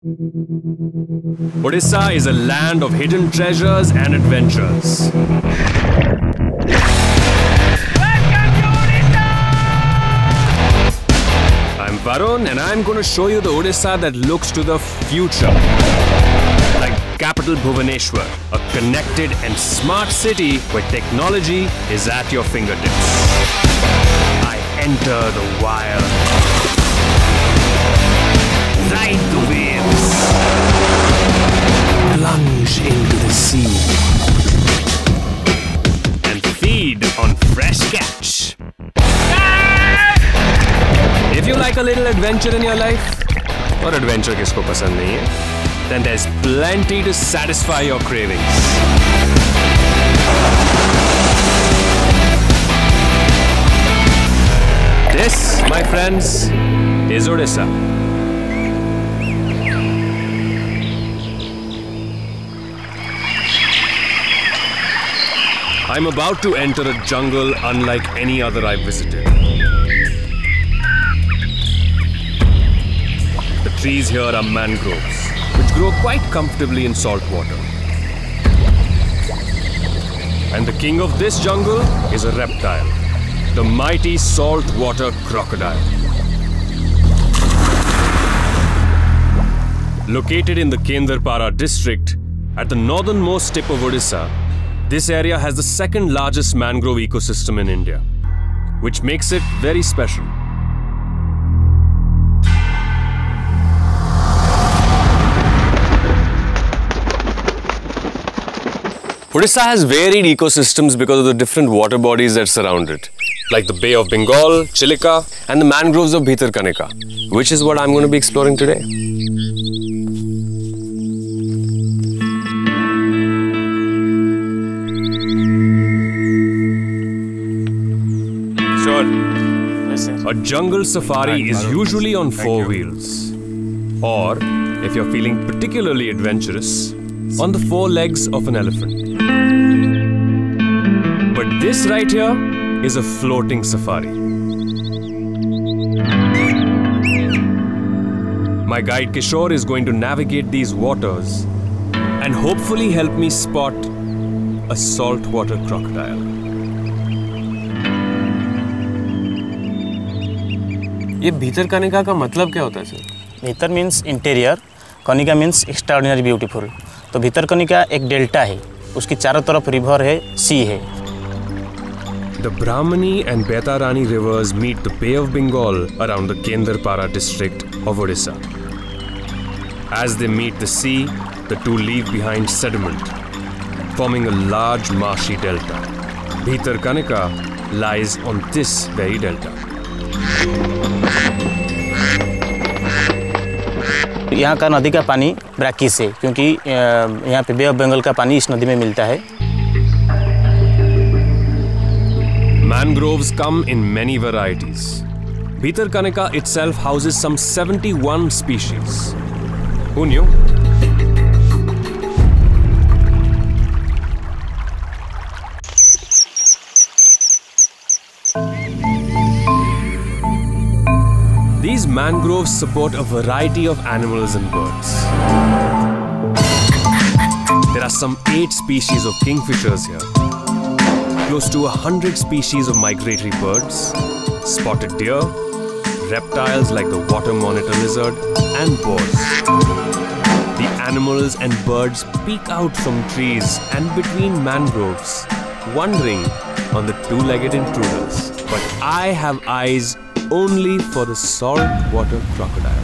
Odisha is a land of hidden treasures and adventures. Welcome to Odisha! I'm Varun and I'm going to show you the Odisha that looks to the future. Like capital Bhubaneswar, a connected and smart city where technology is at your fingertips. I enter the wild, ride the waves, plunge into the sea, and feed on fresh catch. If you like a little adventure in your life, or adventure kisko pasand nahi hai, then there's plenty to satisfy your cravings. This, my friends, is Odisha. I'm about to enter a jungle unlike any other I've visited. The trees here are mangroves, which grow quite comfortably in salt water. And the king of this jungle is a reptile, the mighty saltwater crocodile. Located in the Kendrapara district, at the northernmost tip of Odisha, this area has the second largest mangrove ecosystem in India, which makes it very special. Odisha has varied ecosystems because of the different water bodies that surround it, like the Bay of Bengal, Chilika, and the mangroves of Bhitarkanika, which is what I'm going to be exploring today. Sure. Yes, sir. A jungle safari is usually on four wheels, or, if you're feeling particularly adventurous, on the four legs of an elephant. But this right here is a floating safari. My guide Kishore is going to navigate these waters and hopefully help me spot a saltwater crocodile. ये भीतरकनिका का मतलब क्या होता है sir? भीतर means interior, Kanika means extraordinary beautiful. तो भीतरकनिका एक delta है, उसकी चारों तरफ रिवर है, सी है। The Brahmani and Baitarani rivers meet the Bay of Bengal around the Kendrapara district of Odisha. As they meet the sea, the two leave behind sediment, forming a large marshy delta. Bhitarkanika lies on this very delta. यहाँ का नदी का पानी brackish है, क्योंकि यहाँ पे बे of Bengal का पानी इस नदी में मिलता है। Mangroves come in many varieties. Bhitarkanika itself houses some 71 species. Who knew? These mangroves support a variety of animals and birds. There are some 8 species of kingfishers here, close to 100 species of migratory birds, spotted deer, reptiles like the water monitor lizard, and boars. The animals and birds peek out from trees and between mangroves, wandering on the two-legged intruders. But I have eyes only for the saltwater crocodile.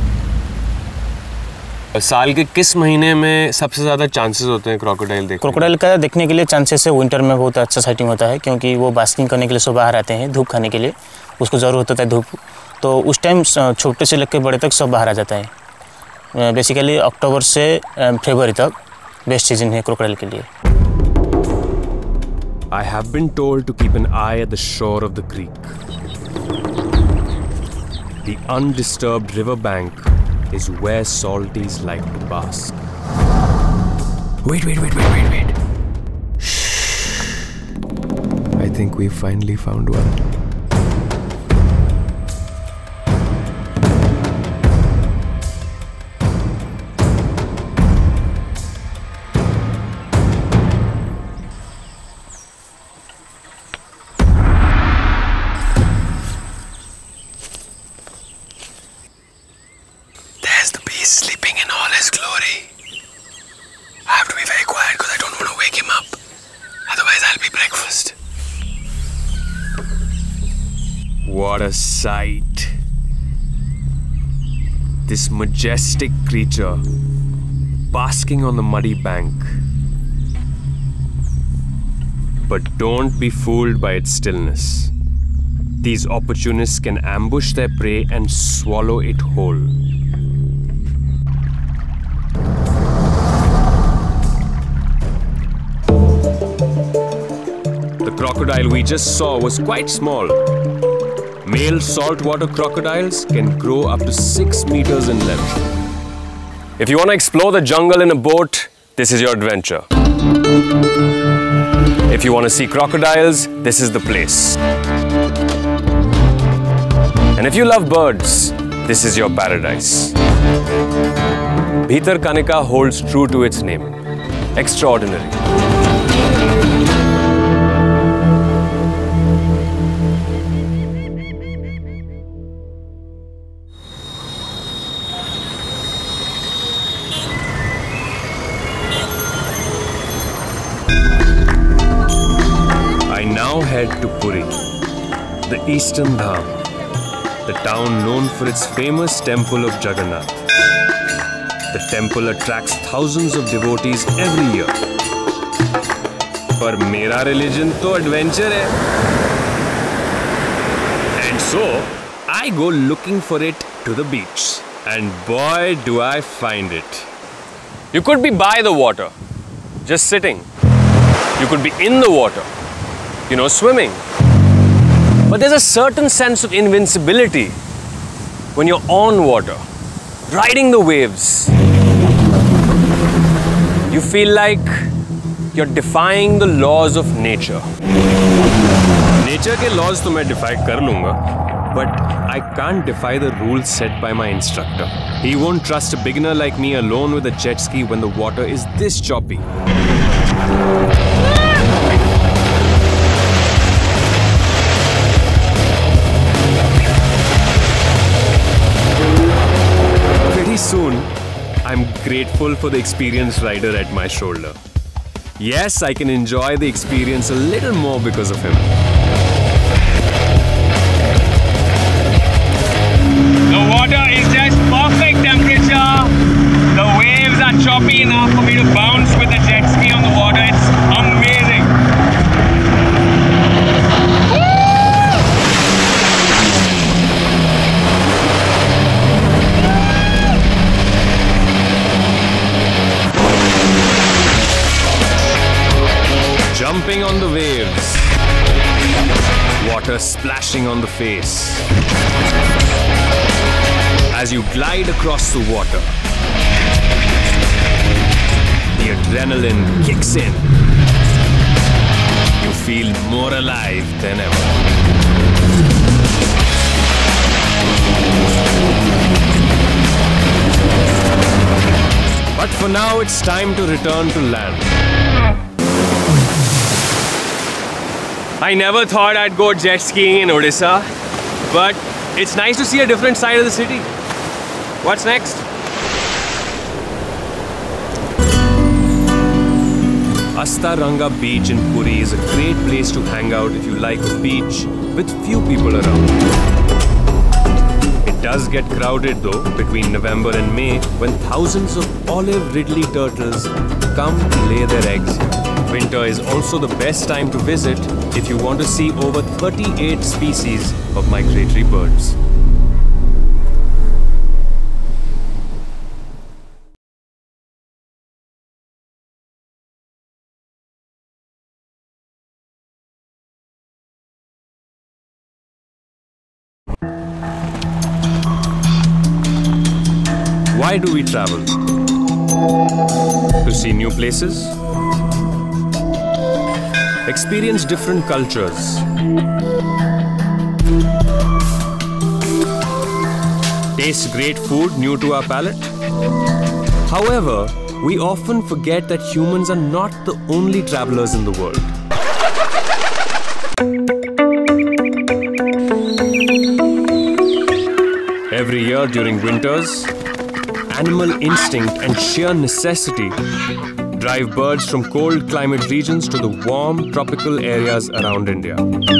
साल के किस महीने में सबसे ज़्यादा chances होते हैं crocodile देखने? क्रोकोडाइल का देखने के लिए चांसेस है विंटर में बहुत अच्छा साइटिंग होता है, क्योंकि वो बास्किंग करने के लिए सब बाहर आते हैं, धूप खाने के लिए उसको ज़रूरत होता है धूप। तो उस टाइम छोटे से लेकर बड़े तक सब बाहर आ जाता है। बेसिकली अक्टूबर से फरवरी तक बेस्ट सीजन है क्रोकोडाइल के लिए। I have been told to keep an eye at the shore of the creek. The undisturbed riverbank is where salties like to bask. Wait. Shh. I think we finally found one. He's sleeping in all his glory. I have to be very quiet because I don't want to wake him up. Otherwise, I'll be breakfast. What a sight. This majestic creature basking on the muddy bank. But don't be fooled by its stillness. These opportunists can ambush their prey and swallow it whole. The crocodile we just saw was quite small. Male saltwater crocodiles can grow up to 6 meters in length. If you want to explore the jungle in a boat, this is your adventure. If you want to see crocodiles, this is the place. And if you love birds, this is your paradise. Bhitarkanika holds true to its name. Extraordinary. I now head to Puri, the Eastern Dham, the town known for its famous temple of Jagannath. The temple attracts thousands of devotees every year. But mera religion to adventure hai. And so, I go looking for it to the beach. And boy, do I find it. You could be by the water, just sitting. You could be in the water, swimming. But there's a certain sense of invincibility when you're on water, riding the waves. You feel like you're defying the laws of nature. Nature के laws तो मैं defy कर लूँगा, but I can't defy the rules set by my instructor. He won't trust a beginner like me alone with a jet ski when the water is this choppy. Soon, I'm grateful for the experienced rider at my shoulder. Yes, I can enjoy the experience a little more because of him. The water is just perfect temperature. The waves are choppy enough for me to bounce with the jet ski on the water. It's amazing. Jumping on the waves, water splashing on the face. As you glide across the water, the adrenaline kicks in. You feel more alive than ever. But for now, it's time to return to land. I never thought I'd go jet skiing in Odisha, but it's nice to see a different side of the city. What's next? Astaranga Beach in Puri is a great place to hang out if you like a beach with few people around. It does get crowded though between November and May when thousands of olive ridley turtles come to lay their eggs. Winter is also the best time to visit if you want to see over 38 species of migratory birds. Why do we travel? To see new places? Experience different cultures. Taste great food new to our palate. However, we often forget that humans are not the only travelers in the world. Every year during winters, animal instinct and sheer necessity drive birds from cold climate regions to the warm tropical areas around India.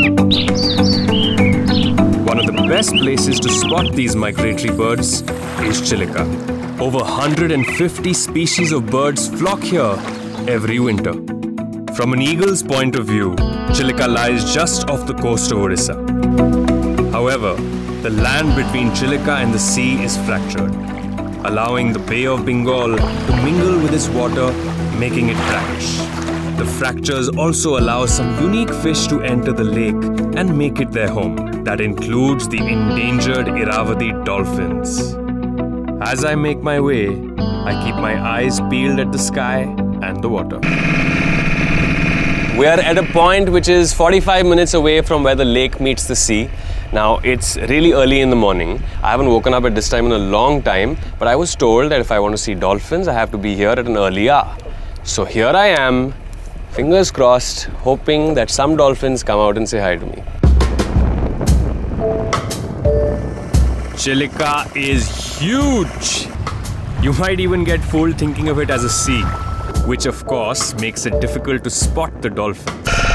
One of the best places to spot these migratory birds is Chilika. Over 150 species of birds flock here every winter. From an eagle's point of view, Chilika lies just off the coast of Orissa. However, the land between Chilika and the sea is fractured, allowing the Bay of Bengal to mingle with its water, making it brackish. The fractures also allow some unique fish to enter the lake and make it their home. That includes the endangered Irrawaddy dolphins. As I make my way, I keep my eyes peeled at the sky and the water. We are at a point which is 45 minutes away from where the lake meets the sea. Now, it's really early in the morning. I haven't woken up at this time in a long time, but I was told that if I want to see dolphins, I have to be here at an early hour. So here I am, fingers crossed, hoping that some dolphins come out and say hi to me. Chilika is huge! You might even get fooled thinking of it as a sea, which of course makes it difficult to spot the dolphins.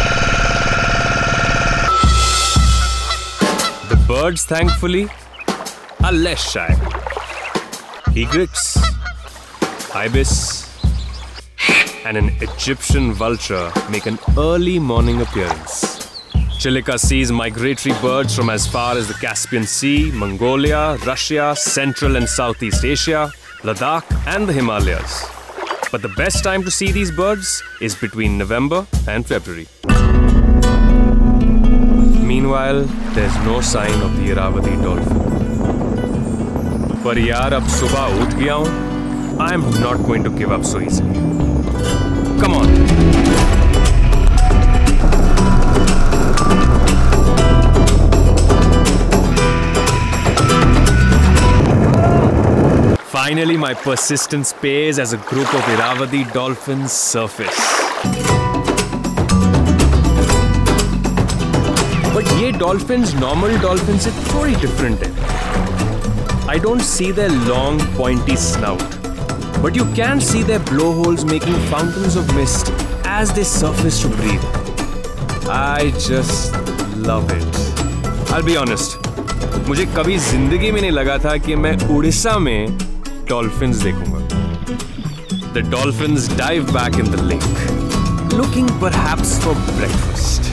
The birds, thankfully, are less shy. Egrets, ibis, and an Egyptian vulture make an early morning appearance. Chilika sees migratory birds from as far as the Caspian Sea, Mongolia, Russia, Central and Southeast Asia, Ladakh and the Himalayas. But the best time to see these birds is between November and February. Meanwhile, there's no sign of the Irrawaddy dolphin. But yaar, ab subah uth gaya hu. I'm not going to give up so easily. Come on. Finally, my persistence pays as a group of Irrawaddy dolphins surface. But ये dolphins, normal dolphins से थोड़ी different है. I don't see their long, pointy snout, but you can see their blowholes making fountains of mist as they surface to breathe. I just love it. I'll be honest, मुझे कभी जिंदगी में नहीं लगा था कि मैं उड़ीसा में dolphins देखूंगा. The dolphins dive back in the lake, looking perhaps for breakfast.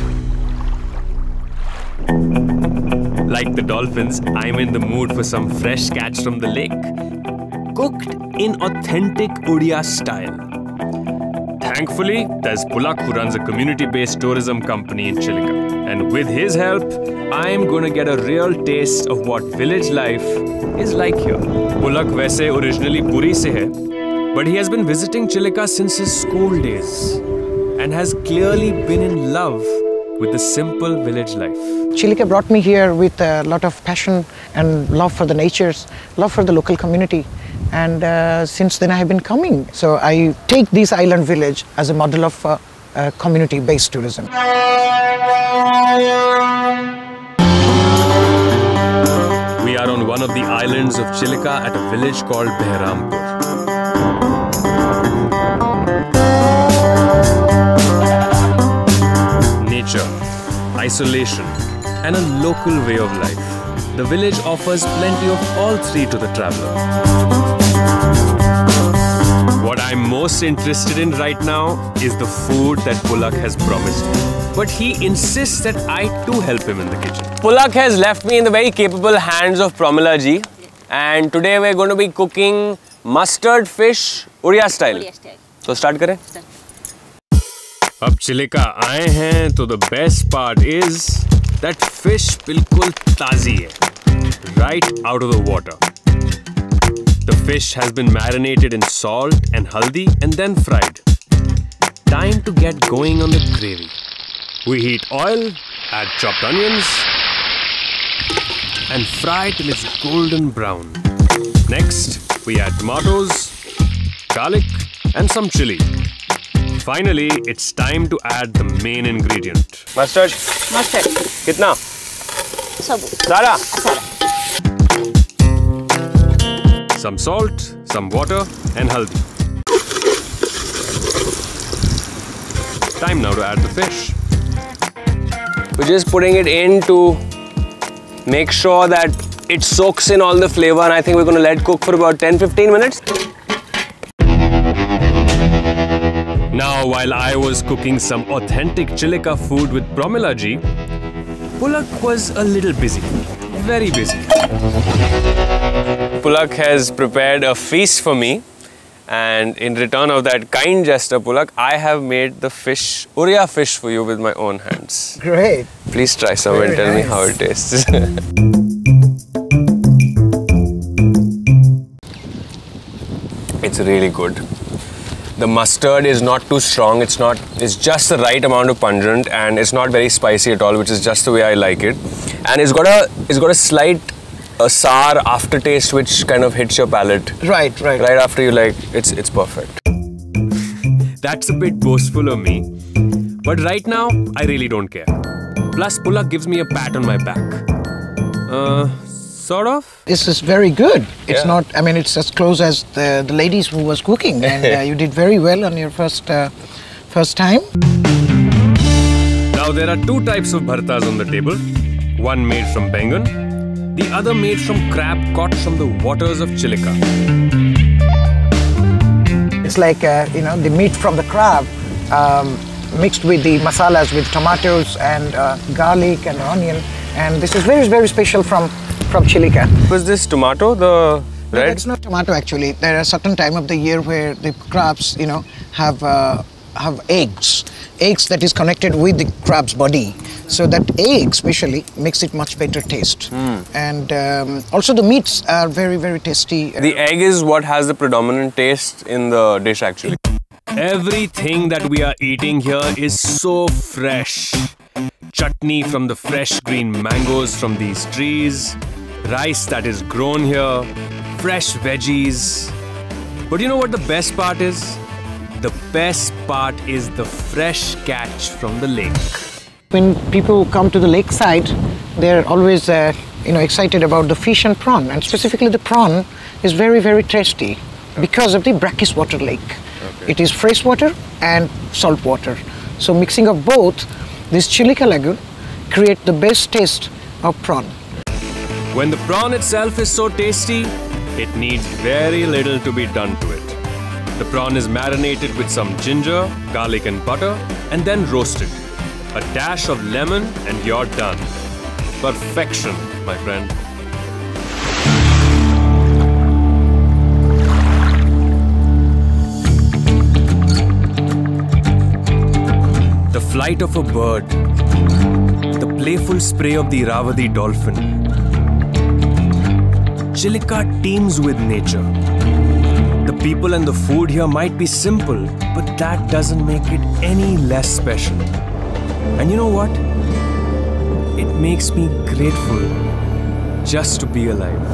Like the dolphins, I'm in the mood for some fresh catch from the lake, cooked in authentic Odia style. Thankfully, there's Pulak who runs a community-based tourism company in Chilika. And with his help, I'm gonna get a real taste of what village life is like here. Pulak वैसे originally Puri से है, but he has been visiting Chilika since his school days and has clearly been in love with the simple village life. Chilika brought me here with a lot of passion and love for the natures, love for the local community. And since then I have been coming. So I take this island village as a model of community-based tourism. We are on one of the islands of Chilika at a village called Bhitarampur. Nature, isolation, and a local way of life. The village offers plenty of all three to the traveler. What I'm most interested in right now is the food that Pulak has promised me. But he insists that I too help him in the kitchen. Pulak has left me in the very capable hands of Pramila ji. And today we're going to be cooking mustard fish Odia style. So start करें? अब चिलिका आए हैं तो the best part is that fish बिल्कुल ताज़ी है, right out of the water. The fish has been marinated in salt and haldi and then fried. Time to get going on the gravy. We heat oil, add chopped onions, and fry till it's golden brown. Next, we add tomatoes, garlic, and some chili. Finally, it's time to add the main ingredient. Mustard. Mustard. कितना? सब. सारा. some salt, some water and haldi. Time now to add the fish. We're just putting it in to make sure that it soaks in all the flavor, and I think we're going to let it cook for about 10-15 minutes. Now, while I was cooking some authentic Chilika food with Pramila ji, Pulak was a little busy, very busy. Pulak has prepared a feast for me, and in return of that kind gesture, Pulak, I have made the fish, Oriya fish for you with my own hands. Great. Please try some and tell me how it tastes. It's really good. The mustard is not too strong, it's just the right amount of pungent, and it's not very spicy at all, which is just the way I like it. And it's got a slight sour aftertaste which kind of hits your palate. Right. Right after you like, it's perfect. That's a bit boastful of me, but right now I really don't care. Plus Pulak gives me a pat on my back. Sort of. This is very good. It's not, I mean, it's as close as the ladies who was cooking, and you did very well on your first time. Now there are two types of bhartas on the table. One made from Bengal, the other made from crab caught from the waters of Chilika. It's like, the meat from the crab mixed with the masalas with tomatoes and garlic and onion. And this is very, very special from Chilika. Was this tomato, the red? No, it's not tomato actually. There are certain time of the year where the crabs, have eggs that is connected with the crab's body. So that egg especially makes it much better taste. And also the meats are very, very tasty. The egg is what has the predominant taste in the dish actually. Everything that we are eating here is so fresh. Chutney from the fresh green mangoes from these trees, rice that is grown here, fresh veggies. But you know what the best part is? The best part is the fresh catch from the lake. When people come to the lakeside, they're always excited about the fish and prawn, and specifically the prawn is very, very tasty because of the brackish water lake. Okay. It is fresh water and salt water. So mixing of both, this Chilika lagoon create the best taste of prawn. When the prawn itself is so tasty, it needs very little to be done to it. The prawn is marinated with some ginger, garlic and butter, and then roasted. A dash of lemon and you're done. Perfection, my friend. The flight of a bird, the playful spray of the Iravati dolphin. Chilika teems with nature. The people and the food here might be simple, but that doesn't make it any less special. And you know what? It makes me grateful just to be alive.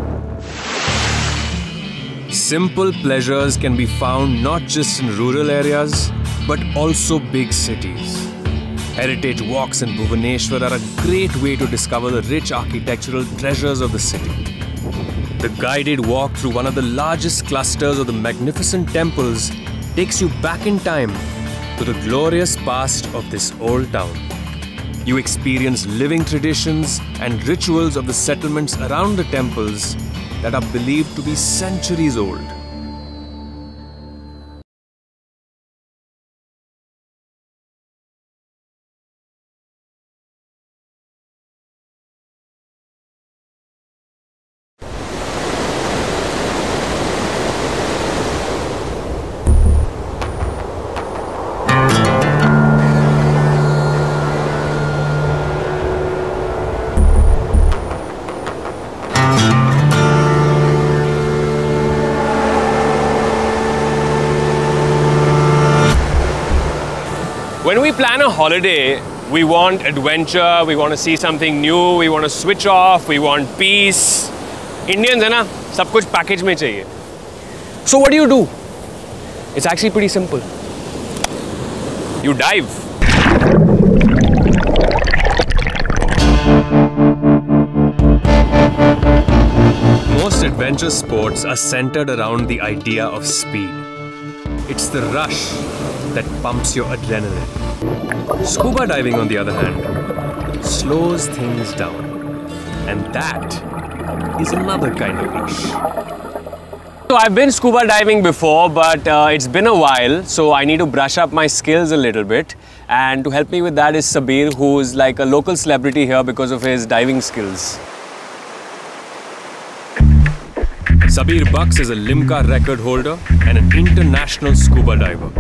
Simple pleasures can be found not just in rural areas, but also big cities. Heritage walks in Bhubaneswar are a great way to discover the rich architectural treasures of the city. The guided walk through one of the largest clusters of the magnificent temples takes you back in time to the glorious past of this old town. You experience living traditions and rituals of the settlements around the temples that are believed to be centuries old. When we plan a holiday, we want adventure, we want to see something new, we want to switch off, we want peace. Indians है ना, सब कुछ package में चाहिए. So what do? It's actually pretty simple. You dive. Most adventure adventure sports are centered around the idea of speed. It's the rush that pumps your adrenaline. Scuba diving, on the other hand, slows things down. And that is another kind of rush. So I've been scuba diving before, but it's been a while, so I need to brush up my skills a little bit. And to help me with that is Sabir, who is like a local celebrity here because of his diving skills. Sabir Bucks is a Limca record holder and an international scuba diver.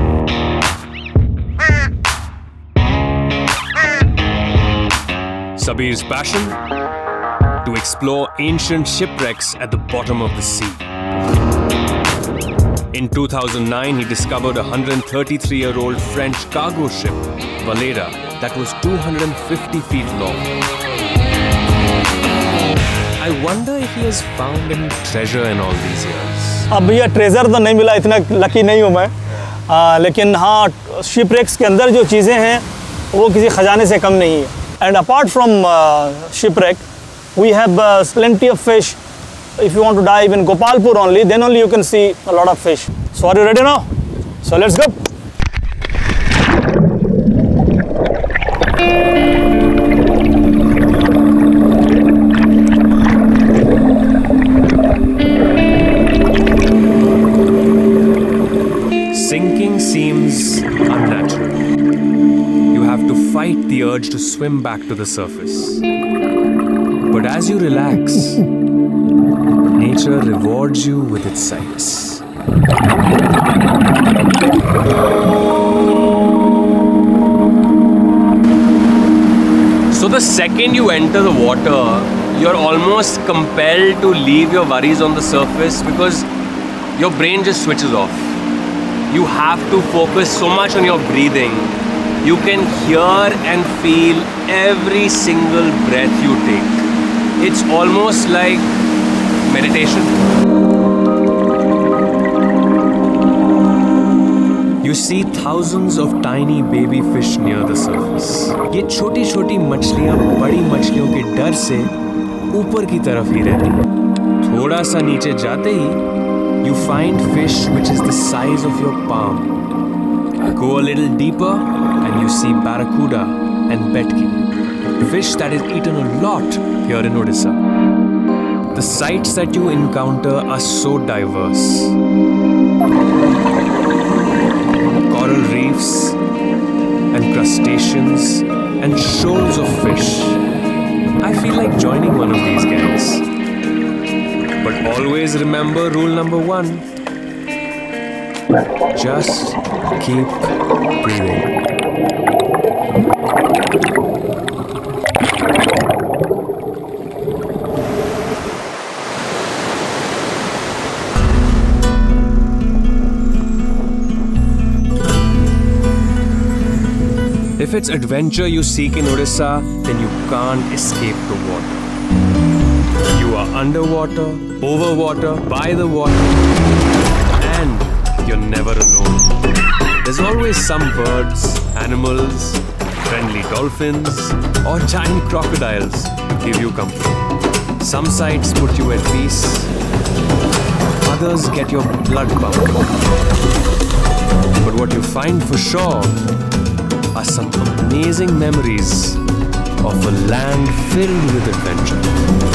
Sabir's passion? To explore ancient shipwrecks at the bottom of the sea. In 2009, he discovered a 133-year-old French cargo ship, Valera, that was 250 feet long. I wonder if he has found any treasure in all these years. अब भैया treasure तो नहीं मिला, इतना lucky नहीं हूँ मैं, लेकिन हाँ शिपरेक्स के अंदर जो चीज़ें हैं वो किसी खजाने से कम नहीं है. And apart from shipwreck, we have plenty of fish. If you want to dive in Gopalpur only, then only you can see a lot of fish. So are you ready now? So let's go. Sinking seems unnatural. You have to fight the urge to swim back to the surface. But as you relax, nature rewards you with its sights. So the second you enter the water, you're almost compelled to leave your worries on the surface because your brain just switches off. You have to focus so much on your breathing. You can hear and feel every single breath you take. It's almost like meditation. You see thousands of tiny baby fish near the surface. ये छोटी-छोटी मछलियाँ बड़ी मछलियों के डर से ऊपर की तरफ ही रहती हैं. थोड़ा सा नीचे जाते ही you find fish which is the size of your palm. Go a little deeper and you see barracuda and betki, fish that is eaten a lot here in Odisha. The sights that you encounter are so diverse. Coral reefs and crustaceans and shoals of fish. I feel like joining one of these gangs. But always remember rule number 1. Just keep breathing. If it's adventure you seek in Orissa, then you can't escape the water. You are underwater, over water, by the water, and you're never alone. There's always some birds, animals, friendly dolphins, or giant crocodiles to give you company. Some sights put you at peace, others get your blood pumping. But what you find for sure are some amazing memories of a land filled with adventure.